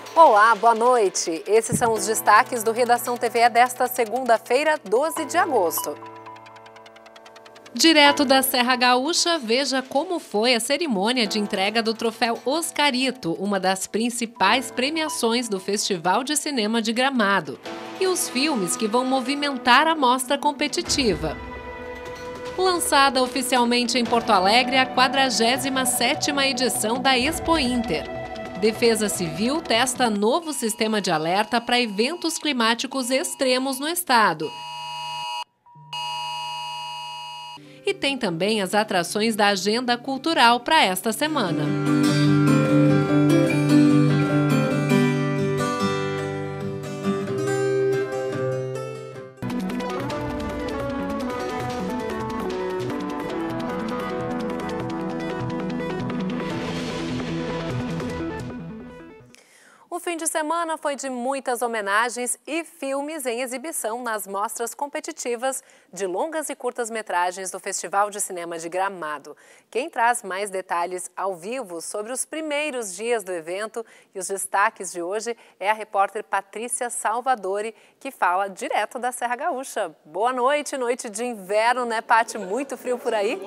Olá, boa noite. Esses são os destaques do Redação TVE desta segunda-feira, 12 de agosto. Direto da Serra Gaúcha, veja como foi a cerimônia de entrega do troféu Oscarito, uma das principais premiações do Festival de Cinema de Gramado, e os filmes que vão movimentar a mostra competitiva. Lançada oficialmente em Porto Alegre a 47ª edição da Expo Inter. Defesa Civil testa novo sistema de alerta para eventos climáticos extremos no estado. E tem também as atrações da agenda cultural para esta semana. O fim de semana foi de muitas homenagens e filmes em exibição nas mostras competitivas de longas e curtas-metragens do Festival de Cinema de Gramado. Quem traz mais detalhes ao vivo sobre os primeiros dias do evento e os destaques de hoje é a repórter Patrícia Salvadori, que fala direto da Serra Gaúcha. Boa noite, noite de inverno, né, Paty? Muito frio por aí?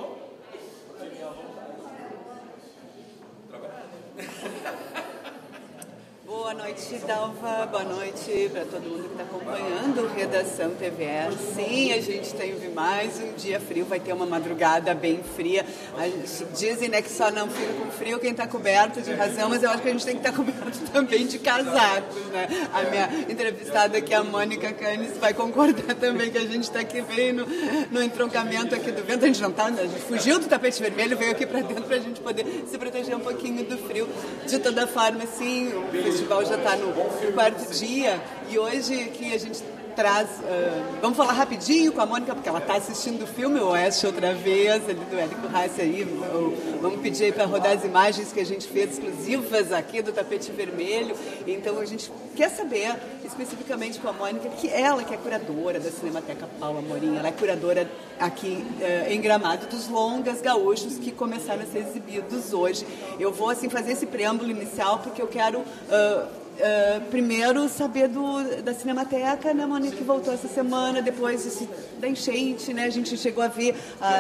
Boa noite, Dalva. Boa noite para todo mundo que está acompanhando o Redação TVE. Sim, a gente teve mais um dia frio, vai ter uma madrugada bem fria. Dizem, né, que só não fica com frio quem está coberto, de razão, mas eu acho que a gente tem que estar coberto também de casacos, né? A minha entrevistada aqui, a Mônica Canes, vai concordar também que a gente está aqui bem no entroncamento aqui do vento. A gente não está, a gente fugiu do tapete vermelho, veio aqui para dentro para a gente poder se proteger um pouquinho do frio. De toda forma, sim, o festival já está no quarto dia e hoje que a gente traz, vamos falar rapidinho com a Mônica, porque ela está assistindo o filme O Oeste outra vez, ali do Érico Rassi aí, vamos pedir aí para rodar as imagens que a gente fez exclusivas aqui do tapete vermelho. Então a gente quer saber especificamente com a Mônica, que ela que é curadora da Cinemateca Paulo Amorim, ela é curadora aqui em Gramado dos longas gaúchos que começaram a ser exibidos hoje. Eu vou assim fazer esse preâmbulo inicial porque eu quero primeiro saber da Cinemateca, né, Mônica, que voltou essa semana depois da enchente, né? A gente chegou a ver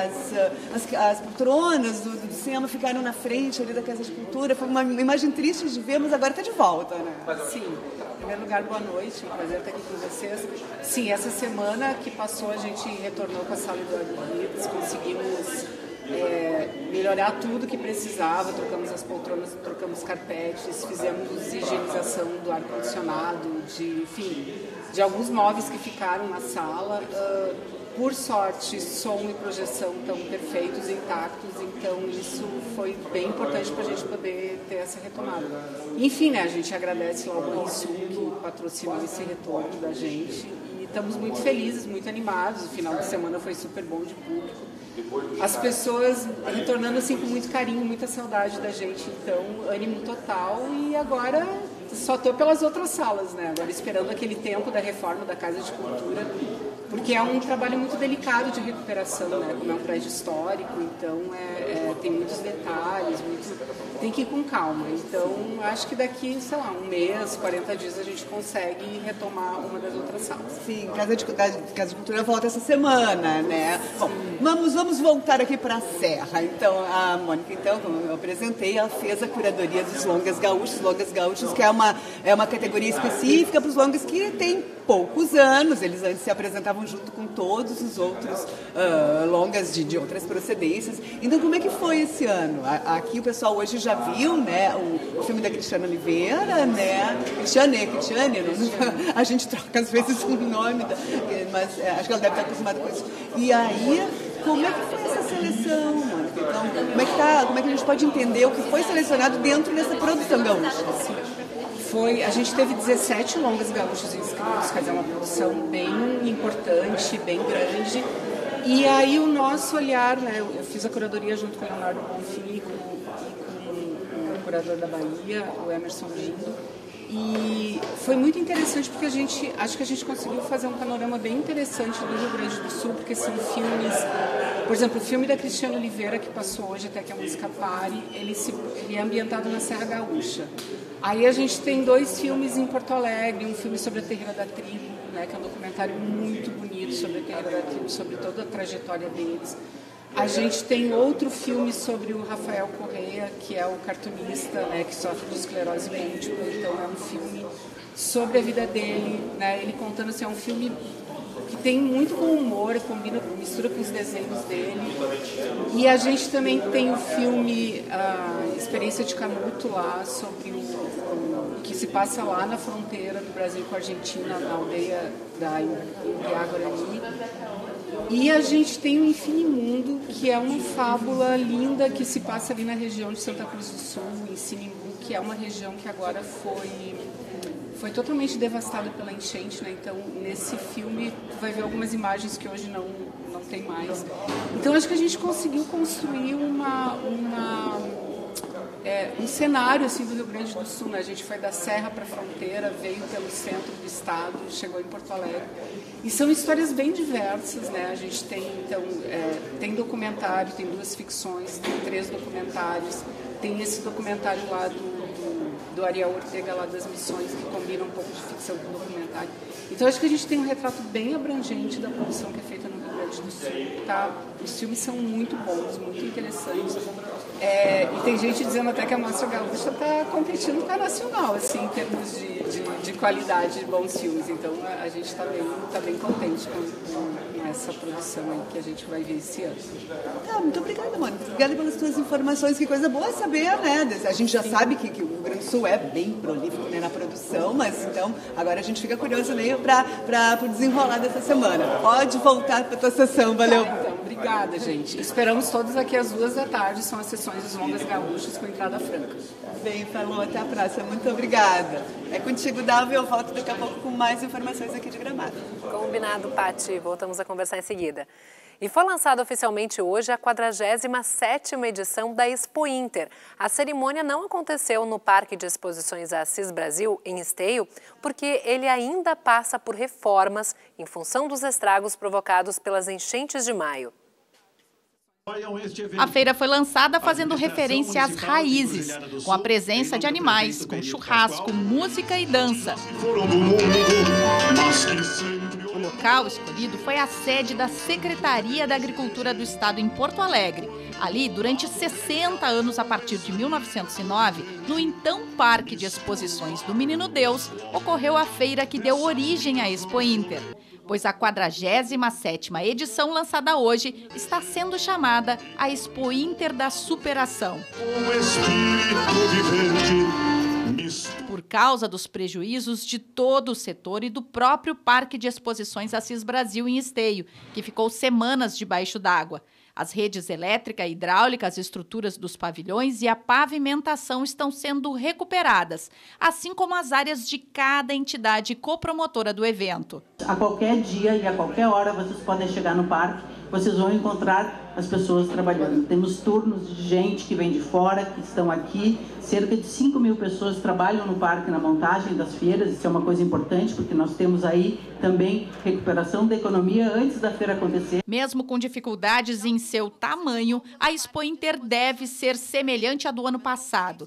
as poltronas do cinema ficaram na frente ali da Casa de Cultura. Foi uma imagem triste de ver, mas agora está de volta, né? Sim. Em primeiro lugar, boa noite. Um prazer estar aqui com vocês. Sim, essa semana que passou a gente retornou com a Sala Eduardo Vidas, conseguimos melhorar tudo que precisava, trocamos as poltronas, trocamos carpetes, fizemos higienização do ar-condicionado, de alguns móveis que ficaram na sala. Por sorte, som e projeção estão perfeitos, intactos, então isso foi bem importante para a gente poder ter essa retomada. Enfim, né, a gente agradece ao Banrisul que patrocinou esse retorno da gente e estamos muito felizes, muito animados. O final de semana foi super bom de público. As pessoas retornando assim com muito carinho, muita saudade da gente, então ânimo total. E agora só estou pelas outras salas, né? Agora esperando aquele tempo da reforma da Casa de Cultura, porque é um trabalho muito delicado de recuperação, né? Como é um prédio histórico, então tem muitos detalhes, tem que ir com calma. Então acho que daqui, sei lá, um mês, 40 dias a gente consegue retomar uma das outras salas. Sim, Casa de Cultura volta essa semana, né? Bom, vamos voltar aqui para a Serra. Então, a Mônica, então, como eu apresentei, ela fez a curadoria dos longas gaúchos, que é uma categoria específica para os longas que tem poucos anos. Eles antes se apresentavam junto com todos os outros longas de outras procedências. Então, como é que foi esse ano? Aqui o pessoal hoje já viu, né, o filme da Cristiane Oliveira, né? Cristiane, não, a gente troca às vezes o nome, mas acho que ela deve estar acostumada com isso. E aí, como é que foi essa seleção, Mônica? Então, como é que a gente pode entender o que foi selecionado dentro dessa produção gaúcha? A gente teve 17 longas gaúchos inscritos, quer dizer, uma produção bem importante, bem grande. E aí o nosso olhar, né, eu fiz a curadoria junto com o Leonardo Bonfim e com o curador da Bahia, o Emerson Lindo. E foi muito interessante porque acho que a gente conseguiu fazer um panorama bem interessante do Rio Grande do Sul, porque são filmes, por exemplo, o filme da Cristiane Oliveira, que passou hoje até que a música pare, ele é ambientado na Serra Gaúcha. Aí a gente tem 2 filmes em Porto Alegre, um filme sobre a Terreira da Tribo, né, que é um documentário muito bonito sobre a Terreira da Tribo, sobre toda a trajetória deles. A gente tem outro filme sobre o Rafael Correia, que é o cartunista, né, que sofre de esclerose múltipla. Então é um filme sobre a vida dele, né, ele contando assim, é um filme que tem muito bom humor, mistura com os desenhos dele. E a gente também tem o filme Experiência de Canuto lá, sobre o que se passa lá na fronteira do Brasil com a Argentina, na aldeia da Guarani. E a gente tem o Infinimundo, que é uma fábula linda que se passa ali na região de Santa Cruz do Sul, em Sinimbu, que é uma região que agora foi totalmente devastada pela enchente, né? Então, nesse filme, tu vai ver algumas imagens que hoje não tem mais. Então, acho que a gente conseguiu construir um cenário assim, do Rio Grande do Sul, né? A gente foi da Serra para a fronteira, veio pelo centro do estado, chegou em Porto Alegre. E são histórias bem diversas, né? A gente tem, então, tem documentário, tem 2 ficções, tem 3 documentários, tem esse documentário lá do Ariel Ortega, lá das missões, que combina um pouco de ficção com documentário. Então, acho que a gente tem um retrato bem abrangente da produção que é feita no Rio Grande do Sul, tá? Os filmes são muito bons, muito interessantes. E tem gente dizendo até que a Mostra Gaúcha está competindo com a Nacional, assim, em termos de qualidade de bons filmes. Então, a gente está bem contente com essa produção aí que a gente vai ver esse ano. Muito obrigada, Mônica. Obrigada pelas tuas informações. Que coisa boa saber, né? A gente já sabe que o Rio Grande do Sul é bem prolífico, né, na produção, mas então agora a gente fica curioso meio para o desenrolar dessa semana. Pode voltar para a tua sessão, valeu. Então, obrigada, gente. Esperamos todos aqui às 14h, são as sessões dos Longas Gaúchas com entrada franca. Bem, falou, até a próxima. Muito obrigada. É contigo, Davi. Eu volto daqui a pouco com mais informações aqui de Gramado. Combinado, Pati. Voltamos a conversar em seguida. E foi lançada oficialmente hoje a 47ª edição da Expo Inter. A cerimônia não aconteceu no Parque de Exposições Assis Brasil, em Esteio, porque ele ainda passa por reformas em função dos estragos provocados pelas enchentes de maio. A feira foi lançada fazendo referência às raízes, com a presença de animais, com churrasco, música e dança. O local escolhido foi a sede da Secretaria da Agricultura do Estado em Porto Alegre. Ali, durante 60 anos, a partir de 1909, no então Parque de Exposições do Menino Deus, ocorreu a feira que deu origem à Expo Inter. Pois a 47ª edição, lançada hoje, está sendo chamada a Expo Inter da Superação. Por causa dos prejuízos de todo o setor e do próprio Parque de Exposições Assis Brasil em Esteio, que ficou semanas debaixo d'água. As redes elétrica e hidráulica, as estruturas dos pavilhões e a pavimentação estão sendo recuperadas, assim como as áreas de cada entidade copromotora do evento. A qualquer dia e a qualquer hora vocês podem chegar no parque, vocês vão encontrar as pessoas trabalhando. Temos turnos de gente que vem de fora, que estão aqui. Cerca de 5.000 pessoas trabalham no parque na montagem das feiras. Isso é uma coisa importante, porque nós temos aí também recuperação da economia antes da feira acontecer. Mesmo com dificuldades em seu tamanho, a Expo Inter deve ser semelhante à do ano passado.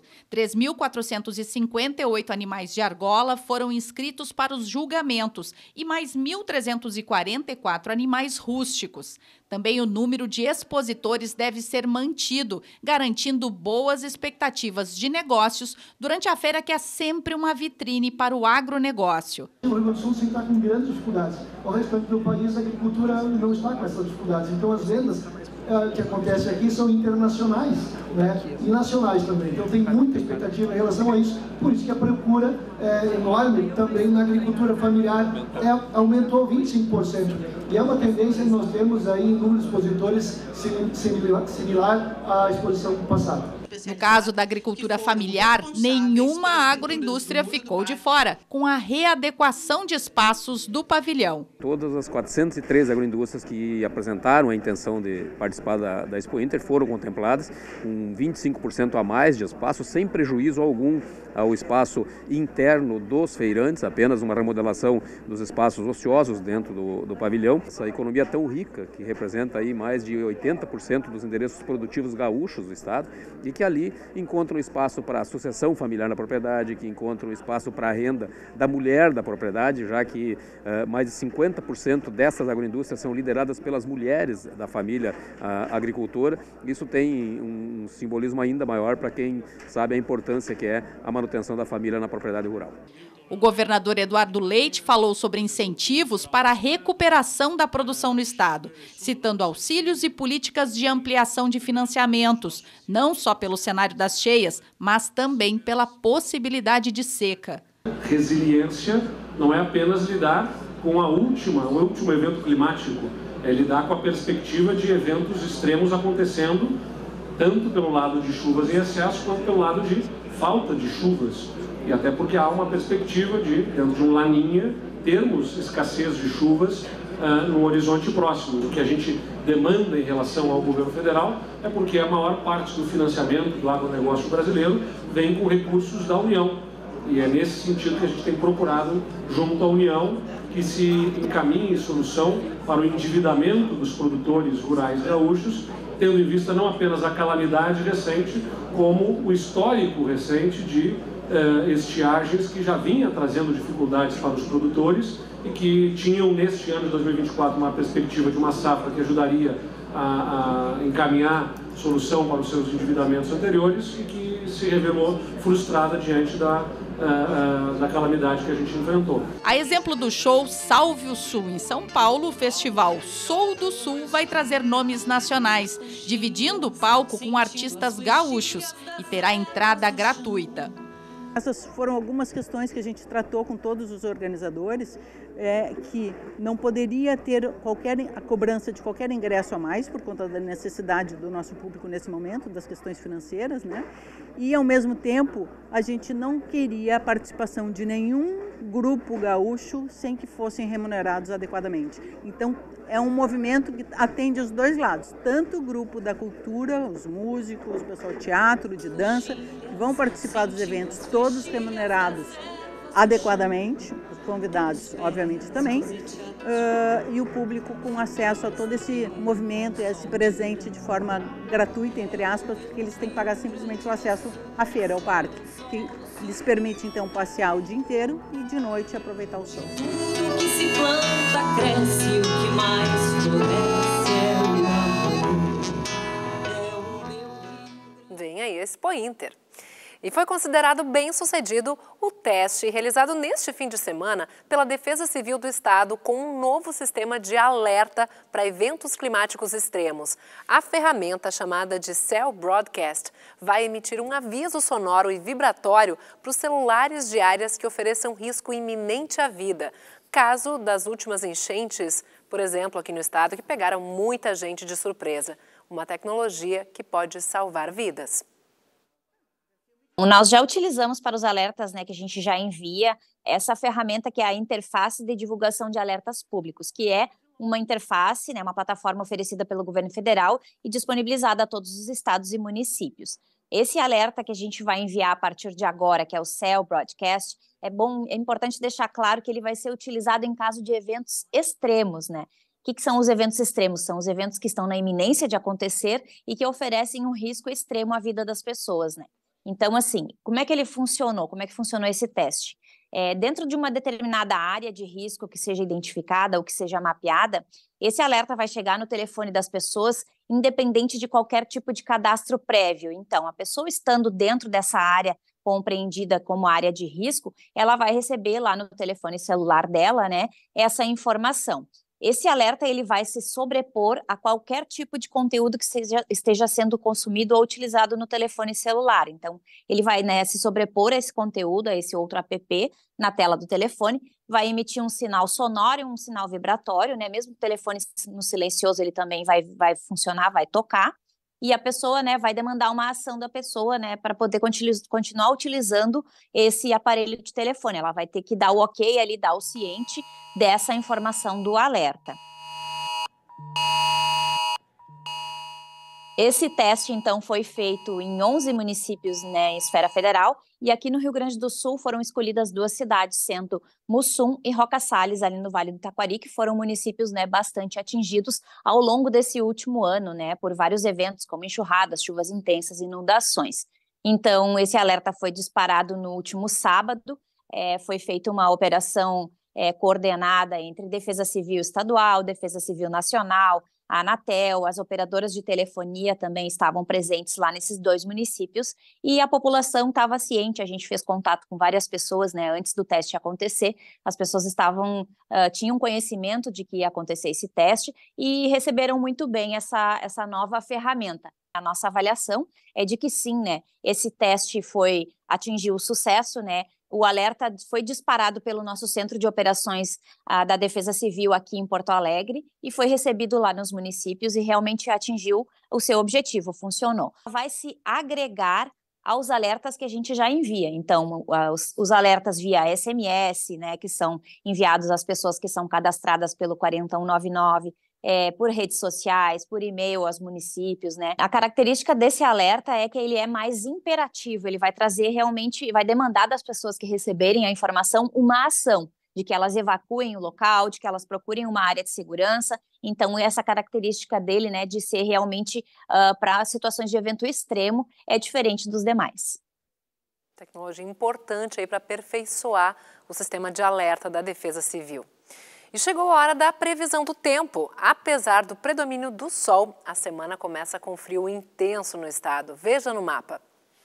3.458 animais de argola foram inscritos para os julgamentos e mais 1.344 animais rústicos. Também o número de expositores deve ser mantido, garantindo boas expectativas de negócios durante a feira, que é sempre uma vitrine para o agronegócio. O Rio Grande do Sul sim está com grandes dificuldades. O restante do país, a agricultura não está com essas dificuldades. Então, as vendas que acontecem aqui são internacionais, né? E nacionais também. Então, tem muita expectativa em relação a isso. Por isso que a procura é enorme também na agricultura familiar. Aumentou 25%. E é uma tendência que nós temos aí em número de expositores similar à exposição passada. No caso da agricultura familiar, nenhuma agroindústria ficou de fora, com a readequação de espaços do pavilhão. Todas as 403 agroindústrias que apresentaram a intenção de participar da Expo Inter foram contempladas, com 25% a mais de espaço, sem prejuízo algum ao espaço interno dos feirantes, apenas uma remodelação dos espaços ociosos dentro do pavilhão. Essa economia tão rica, que representa aí mais de 80% dos endereços produtivos gaúchos do estado, e que ali encontram espaço para a sucessão familiar na propriedade, que encontram espaço para a renda da mulher da propriedade, já que mais de 50% dessas agroindústrias são lideradas pelas mulheres da família agricultora. Isso tem um simbolismo ainda maior para quem sabe a importância que é a manutenção da família na propriedade rural. O governador Eduardo Leite falou sobre incentivos para a recuperação da produção no estado, citando auxílios e políticas de ampliação de financiamentos, não só pelo cenário das cheias, mas também pela possibilidade de seca. Resiliência não é apenas lidar com o último evento climático, é lidar com a perspectiva de eventos extremos acontecendo, tanto pelo lado de chuvas em excesso, quanto pelo lado de falta de chuvas. E até porque há uma perspectiva de, dentro de um laninha, termos escassez de chuvas no horizonte próximo. O que a gente demanda em relação ao governo federal é porque a maior parte do financiamento do agronegócio brasileiro vem com recursos da União. E é nesse sentido que a gente tem procurado, junto à União, que se encaminhe solução para o endividamento dos produtores rurais gaúchos, tendo em vista não apenas a calamidade recente, como o histórico recente de estiagens que já vinha trazendo dificuldades para os produtores e que tinham neste ano de 2024 uma perspectiva de uma safra que ajudaria a encaminhar solução para os seus endividamentos anteriores e que se revelou frustrada diante da calamidade que a gente enfrentou. A exemplo do show Salve o Sul em São Paulo, o festival Sou do Sul vai trazer nomes nacionais, dividindo o palco com artistas gaúchos e terá entrada gratuita. Essas foram algumas questões que a gente tratou com todos os organizadores, que não poderia ter a cobrança de qualquer ingresso a mais, por conta da necessidade do nosso público nesse momento, das questões financeiras, né? E, ao mesmo tempo, a gente não queria a participação de nenhum grupo gaúcho sem que fossem remunerados adequadamente. Então, é um movimento que atende os dois lados, tanto o grupo da cultura, os músicos, o pessoal de teatro, de dança, que vão participar dos eventos, todos remunerados adequadamente, os convidados, obviamente, também, e o público com acesso a todo esse movimento e esse presente de forma gratuita, entre aspas, porque eles têm que pagar simplesmente o acesso à feira, ao parque, que lhes permite, então, passear o dia inteiro e, de noite, aproveitar o sol. Tudo que se planta cresce, o que mais floresce é o amor. Vem aí Expo Inter. E foi considerado bem-sucedido o teste realizado neste fim de semana pela Defesa Civil do Estado com um novo sistema de alerta para eventos climáticos extremos. A ferramenta, chamada de Cell Broadcast, vai emitir um aviso sonoro e vibratório para os celulares de áreas que ofereçam risco iminente à vida. Caso das últimas enchentes, por exemplo, aqui no estado, que pegaram muita gente de surpresa. Uma tecnologia que pode salvar vidas. Nós já utilizamos para os alertas, né, que a gente já envia, essa ferramenta que é a interface de divulgação de alertas públicos, que é uma interface, né, uma plataforma oferecida pelo governo federal e disponibilizada a todos os estados e municípios. Esse alerta que a gente vai enviar a partir de agora, que é o Cell Broadcast, é importante deixar claro que ele vai ser utilizado em caso de eventos extremos, né? O que são os eventos extremos? São os eventos que estão na iminência de acontecer e que oferecem um risco extremo à vida das pessoas, né? Então, assim, como é que ele funcionou? Como é que funcionou esse teste? Dentro de uma determinada área de risco que seja identificada ou que seja mapeada, esse alerta vai chegar no telefone das pessoas, independente de qualquer tipo de cadastro prévio. Então, a pessoa estando dentro dessa área compreendida como área de risco, ela vai receber lá no telefone celular dela, né, essa informação. Esse alerta ele vai se sobrepor a qualquer tipo de conteúdo que esteja sendo consumido ou utilizado no telefone celular. Então, ele vai, né, se sobrepor a esse conteúdo, a esse outro app na tela do telefone, vai emitir um sinal sonoro e um sinal vibratório, né? Mesmo o telefone no silencioso, ele também vai funcionar, vai tocar. E a pessoa, né, vai demandar uma ação da pessoa, né, para poder continuar utilizando esse aparelho de telefone. Ela vai ter que dar o ok ali, dar o ciente dessa informação do alerta. Esse teste, então, foi feito em 11 municípios, né, em esfera federal, E aqui no Rio Grande do Sul foram escolhidas 2 cidades, sendo Mussum e Roca Sales, ali no Vale do Taquari, que foram municípios, né, bastante atingidos ao longo desse último ano, né, por vários eventos como enxurradas, chuvas intensas e inundações. Então, esse alerta foi disparado no último sábado, foi feita uma operação coordenada entre Defesa Civil Estadual, Defesa Civil Nacional, a Anatel, as operadoras de telefonia também estavam presentes lá nesses 2 municípios e a população estava ciente. A gente fez contato com várias pessoas, né, antes do teste acontecer. As pessoas tinham conhecimento de que ia acontecer esse teste e receberam muito bem essa nova ferramenta. A nossa avaliação é de que sim, né, esse teste atingiu sucesso, né. O alerta foi disparado pelo nosso Centro de Operações da Defesa Civil aqui em Porto Alegre e foi recebido lá nos municípios e realmente atingiu o seu objetivo, funcionou. Vai se agregar aos alertas que a gente já envia. Então, os alertas via SMS, né, que são enviados às pessoas que são cadastradas pelo 40199, por redes sociais, por e-mail aos municípios, né? A característica desse alerta é que ele é mais imperativo, ele vai trazer realmente, vai demandar das pessoas que receberem a informação uma ação, de que elas evacuem o local, de que elas procurem uma área de segurança. Então, essa característica dele, né, de ser realmente para situações de evento extremo, é diferente dos demais. Tecnologia importante aí para aperfeiçoar o sistema de alerta da Defesa Civil. E chegou a hora da previsão do tempo. Apesar do predomínio do sol, a semana começa com frio intenso no estado. Veja no mapa.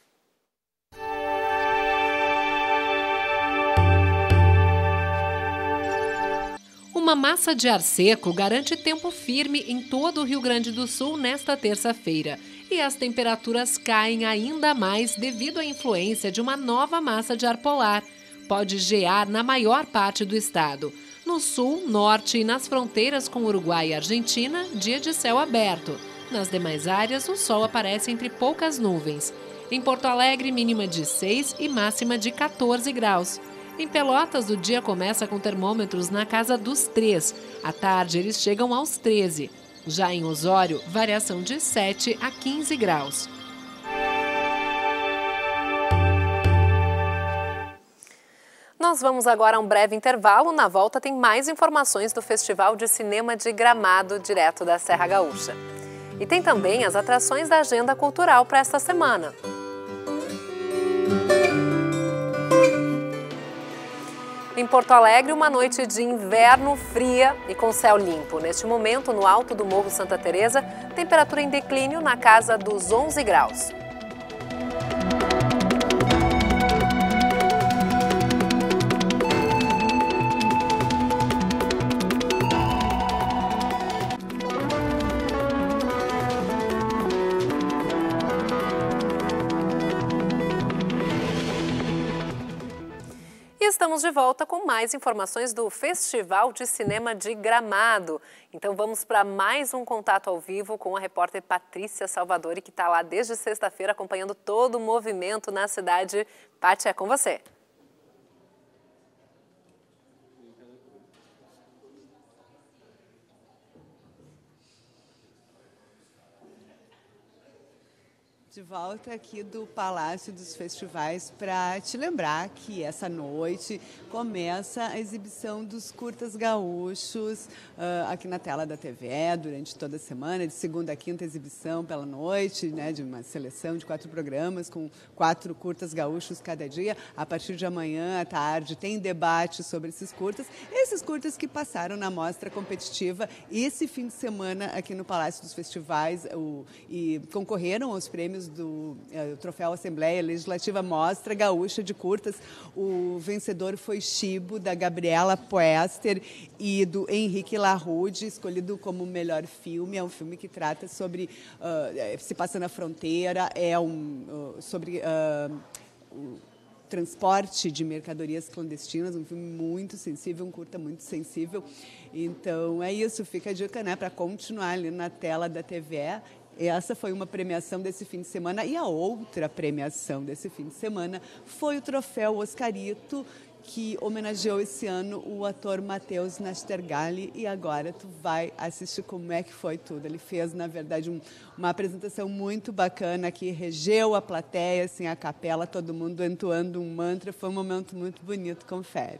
Uma massa de ar seco garante tempo firme em todo o Rio Grande do Sul nesta terça-feira. E as temperaturas caem ainda mais devido à influência de uma nova massa de ar polar. Pode gear na maior parte do estado. No sul, norte e nas fronteiras com Uruguai e Argentina, dia de céu aberto. Nas demais áreas, o sol aparece entre poucas nuvens. Em Porto Alegre, mínima de 6 e máxima de 14 graus. Em Pelotas, o dia começa com termômetros na casa dos 3. À tarde, eles chegam aos 13. Já em Osório, variação de 7 a 15 graus. Nós vamos agora a um breve intervalo. Na volta tem mais informações do Festival de Cinema de Gramado, direto da Serra Gaúcha. E tem também as atrações da agenda cultural para esta semana. Em Porto Alegre, uma noite de inverno fria e com céu limpo. Neste momento, no alto do Morro Santa Teresa, temperatura em declínio na casa dos 11 graus. Estamos de volta com mais informações do Festival de Cinema de Gramado. Então vamos para mais um contato ao vivo com a repórter Patrícia Salvadori, que está lá desde sexta-feira acompanhando todo o movimento na cidade. Paty, é com você. De volta aqui do Palácio dos Festivais para te lembrar que essa noite começa a exibição dos curtas gaúchos aqui na tela da TVE durante toda a semana, de segunda a quinta exibição pela noite, né, de uma seleção de 4 programas com 4 curtas gaúchos cada dia. A partir de amanhã à tarde tem debate sobre esses curtas que passaram na mostra competitiva esse fim de semana aqui no Palácio dos Festivais e concorreram aos prêmios do Troféu Assembleia Legislativa Mostra Gaúcha de Curtas. O vencedor foi Chibo, da Gabriela Poester e do Henrique Larrude, escolhido como melhor filme. É um filme que trata sobre se passa na fronteira, sobre o transporte de mercadorias clandestinas, um filme muito sensível, um curta muito sensível. Então é isso, fica a dica, né, para continuar ali na tela da TVE. Essa foi uma premiação desse fim de semana. E a outra premiação desse fim de semana foi o troféu Oscarito, que homenageou esse ano o ator Matheus Nastergalli, e agora tu vai assistir como é que foi tudo. Ele fez, na verdade, uma apresentação muito bacana que regeu a plateia, assim, a capela, todo mundo entoando um mantra. Foi um momento muito bonito, confere.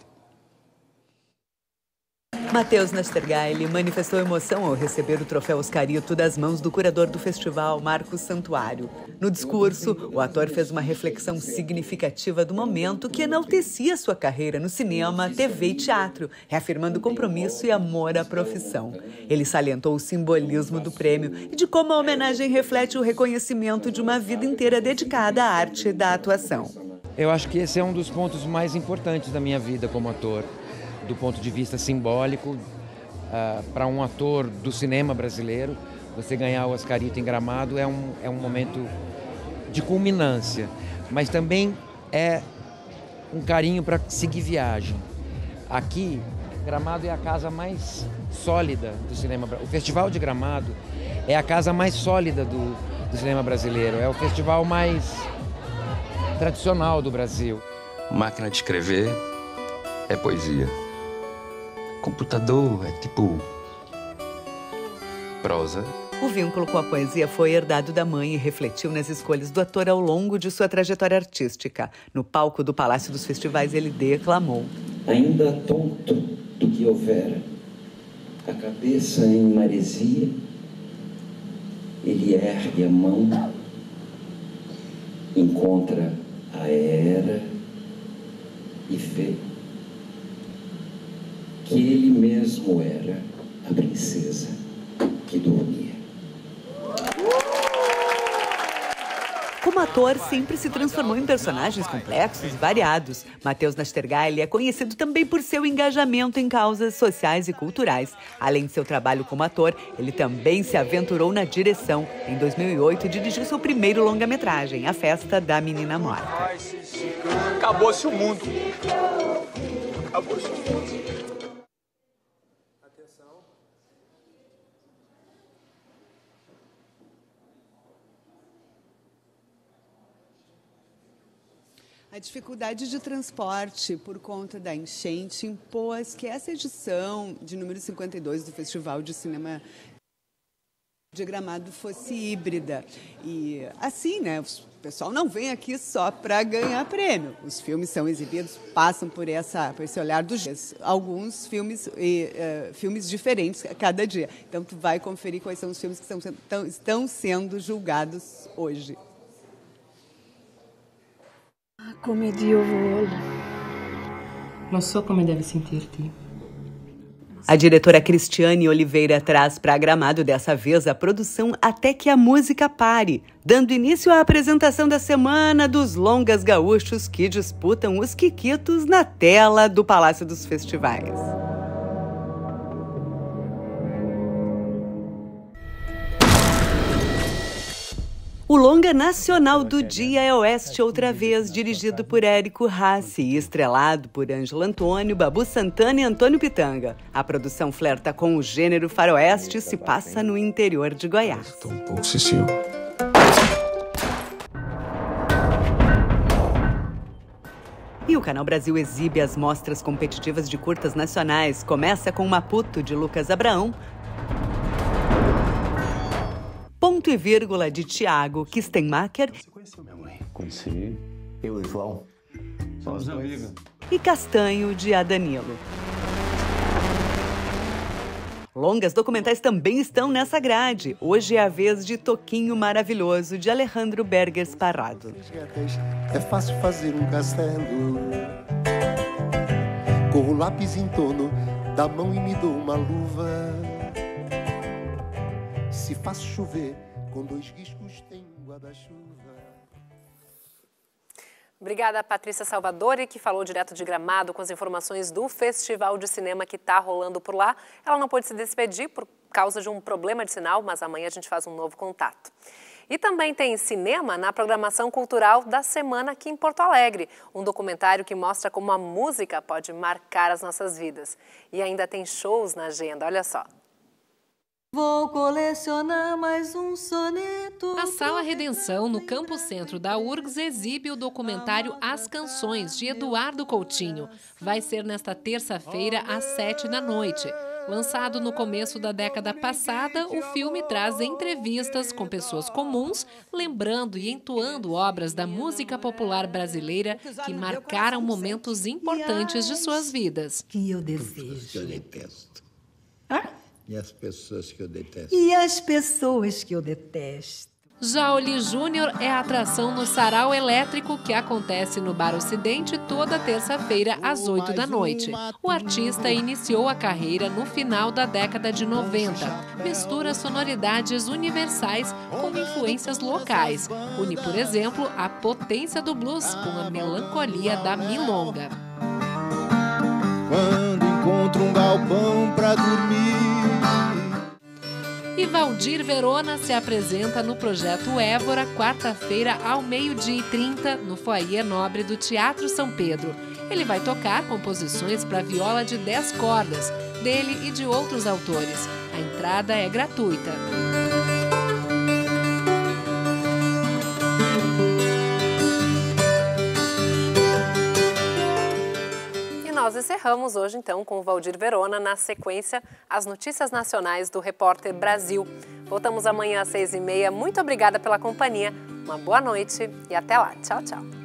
Matheus Nastergalli manifestou emoção ao receber o troféu Oscarito das mãos do curador do festival, Marcos Santuário. No discurso, o ator fez uma reflexão significativa do momento que enaltecia sua carreira no cinema, TV e teatro, reafirmando compromisso e amor à profissão. Ele salientou o simbolismo do prêmio e de como a homenagem reflete o reconhecimento de uma vida inteira dedicada à arte da atuação. Eu acho que esse é um dos pontos mais importantes da minha vida como ator. Do ponto de vista simbólico, para um ator do cinema brasileiro, você ganhar o Oscarito em Gramado é um momento de culminância, mas também é um carinho para seguir viagem. Aqui, Gramado é a casa mais sólida do cinema brasileiro. O Festival de Gramado é a casa mais sólida do cinema brasileiro, é o festival mais tradicional do Brasil. Máquina de escrever é poesia. Computador é tipo prosa. O vínculo com a poesia foi herdado da mãe e refletiu nas escolhas do ator ao longo de sua trajetória artística. No palco do Palácio dos Festivais, ele declamou: ainda tonto do que houvera, a cabeça em maresia, ele ergue a mão, encontra a era e vê que ele mesmo era a princesa que dormia. Como ator, sempre se transformou em personagens complexos e variados. Matheus Nastergalli é conhecido também por seu engajamento em causas sociais e culturais. Além de seu trabalho como ator, ele também se aventurou na direção. Em 2008, dirigiu seu primeiro longa-metragem, A Festa da Menina Morta. Acabou-se o mundo. Acabou-se o mundo. A dificuldade de transporte por conta da enchente impôs que essa edição de número 52 do Festival de Cinema de Gramado fosse híbrida. E assim, né, o pessoal não vem aqui só para ganhar prêmio. Os filmes são exibidos, passam por esse olhar dos dias. Alguns filmes, filmes diferentes a cada dia. Então, tu vai conferir quais são os filmes que estão sendo julgados hoje. Come Dio vuole. Non so come deve sentir-te. A diretora Cristiane Oliveira traz para Gramado dessa vez a produção Até que a Música Pare, dando início à apresentação da semana dos longas gaúchos que disputam os quiquitos na tela do Palácio dos Festivais. O longa nacional do dia é Oeste Outra Vez, dirigido por Érico Rassi e estrelado por Ângelo Antônio, Babu Santana e Antônio Pitanga. A produção flerta com o gênero faroeste e se passa no interior de Goiás. E o Canal Brasil exibe as mostras competitivas de curtas nacionais. Começa com Maputo, de Lucas Abraão, Ponto e Vírgula, de Tiago Kistenmacher. Você conheceu minha mãe? Conheci. Eu e o João. Somos amigos. E Castanho, de Adanilo. Longas documentais também estão nessa grade. Hoje é a vez de Toquinho Maravilhoso, de Alejandro Berger Parrado. É fácil fazer um castelo. Corro o lápis em torno da mão e me dou uma luva. Se faço chover, com 2 riscos tem um guarda-chuva. Obrigada, Patrícia Salvadori, que falou direto de Gramado com as informações do Festival de Cinema que está rolando por lá. Ela não pôde se despedir por causa de um problema de sinal, mas amanhã a gente faz um novo contato. E também tem cinema na programação cultural da semana aqui em Porto Alegre. Um documentário que mostra como a música pode marcar as nossas vidas. E ainda tem shows na agenda, olha só. Vou colecionar mais um soneto. A Sala Redenção, no Campo Centro da URGS, exibe o documentário As Canções, de Eduardo Coutinho. Vai ser nesta terça-feira, às 19h. Lançado no começo da década passada, o filme traz entrevistas com pessoas comuns, lembrando e entoando obras da música popular brasileira que marcaram momentos importantes de suas vidas. Que eu desejo. Que eu detesto. E as pessoas que eu detesto. E as pessoas que eu detesto. Jauli Júnior é a atração no Sarau Elétrico, que acontece no Bar Ocidente toda terça-feira às 20h. O artista iniciou a carreira no final da década de 90. Mistura sonoridades universais com influências locais. Une, por exemplo, a potência do blues com a melancolia da milonga. Quando encontro um galpão pra dormir. E Valdir Verona se apresenta no Projeto Évora, quarta-feira, ao 12h30, no Foyer Nobre do Teatro São Pedro. Ele vai tocar composições para viola de 10 cordas, dele e de outros autores. A entrada é gratuita. Nós encerramos hoje, então, com o Valdir Verona, na sequência, as notícias nacionais do Repórter Brasil. Voltamos amanhã às 6h30. Muito obrigada pela companhia, uma boa noite e até lá. Tchau, tchau.